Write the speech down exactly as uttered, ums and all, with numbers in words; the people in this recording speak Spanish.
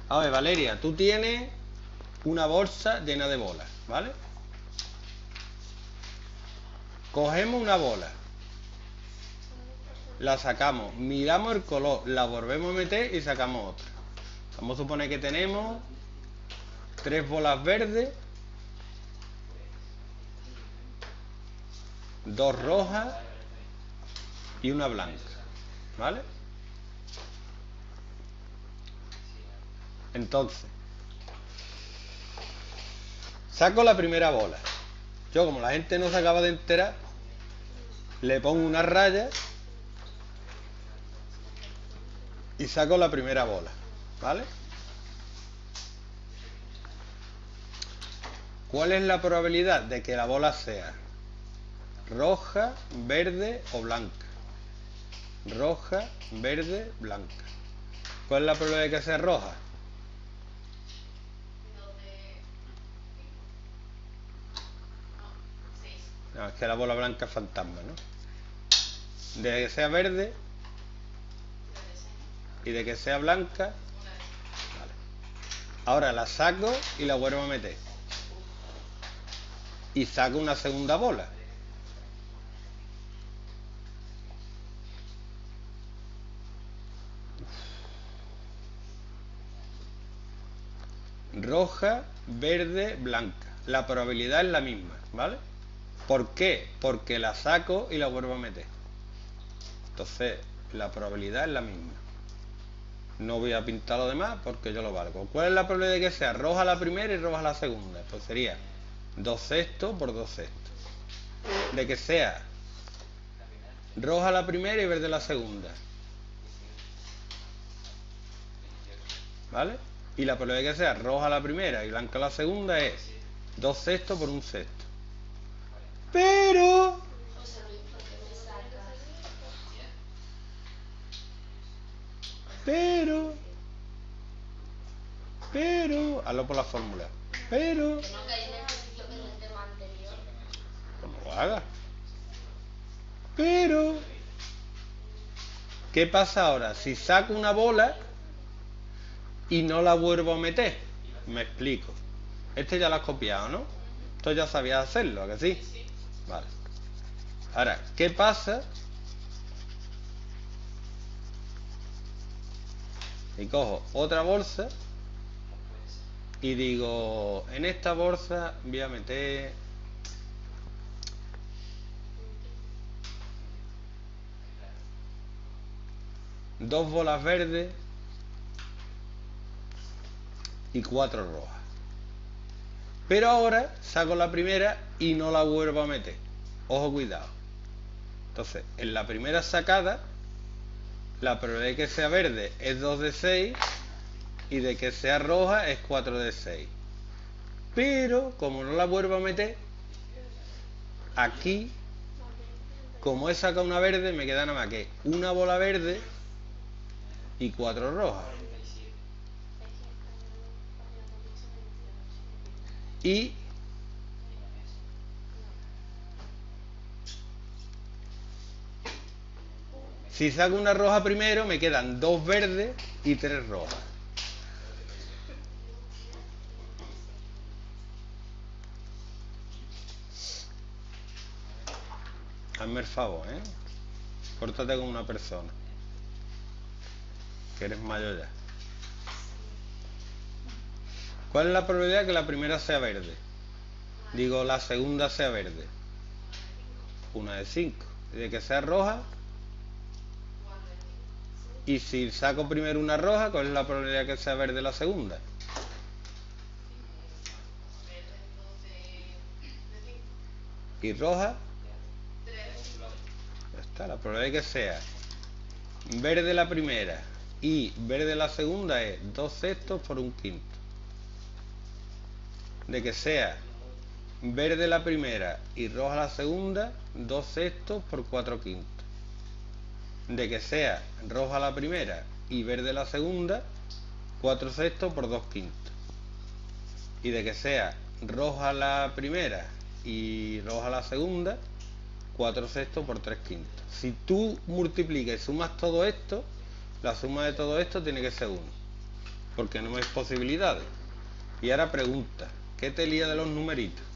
A ver, Valeria, tú tienes una bolsa llena de bolas, ¿vale? Cogemos una bola, la sacamos, miramos el color, la volvemos a meter y sacamos otra. Vamos a suponer que tenemos tres bolas verdes, dos rojas y una blanca, ¿vale? Entonces, saco la primera bola. Yo, como la gente no se acaba de enterar, le pongo una raya y saco la primera bola, ¿vale? ¿Cuál es la probabilidad de que la bola sea roja, verde o blanca? Roja, verde, blanca. ¿Cuál es la probabilidad de que sea roja? No, es que la bola blanca es fantasma, ¿no? De que sea verde y de que sea blanca. Vale. Ahora la saco y la vuelvo a meter. Y saco una segunda bola. Roja, verde, blanca. La probabilidad es la misma, ¿vale? ¿Por qué? Porque la saco y la vuelvo a meter. Entonces, la probabilidad es la misma. No voy a pintar lo demás porque yo lo valgo. ¿Cuál es la probabilidad de que sea roja la primera y roja la segunda? Pues sería dos sextos por dos sextos. De que sea roja la primera y verde la segunda. ¿Vale? Y la probabilidad de que sea roja la primera y blanca la segunda es dos sextos por un sexto. Pero... Pero... Pero... Hazlo por la fórmula. Pero... Pues no lo hagas. Pero... ¿Qué pasa ahora? Si saco una bola y no la vuelvo a meter. Me explico. Este ya lo has copiado, ¿no? Esto ya sabías hacerlo, ¿a que sí? Vale. Ahora, ¿qué pasa? Y cojo otra bolsa y digo, en esta bolsa voy a meter dos bolas verdes y cuatro rojas. Pero ahora saco la primera y no la vuelvo a meter. Ojo, cuidado. Entonces, en la primera sacada, la probabilidad de que sea verde es dos de seis y de que sea roja es cuatro de seis. Pero, como no la vuelvo a meter, aquí, como he sacado una verde, me queda nada más que una bola verde y cuatro rojas. Y si saco una roja primero, me quedan dos verdes y tres rojas. Hazme el favor, ¿eh? Pórtate con una persona. Que eres mayor ya. ¿Cuál es la probabilidad de que la primera sea verde? Digo, la segunda sea verde. Una de cinco. ¿Y de que sea roja? Y si saco primero una roja, ¿cuál es la probabilidad de que sea verde la segunda? ¿Y roja? Ya está, la probabilidad de que sea verde la primera y verde la segunda es dos sextos por un quinto. De que sea verde la primera y roja la segunda, dos sextos por cuatro quintos. De que sea roja la primera y verde la segunda, cuatro sextos por dos quintos. Y de que sea roja la primera y roja la segunda, cuatro sextos por tres quintos. Si tú multiplicas y sumas todo esto, la suma de todo esto tiene que ser uno. porque no hay posibilidades. Y ahora pregunta, ¿qué te lía de los numeritos?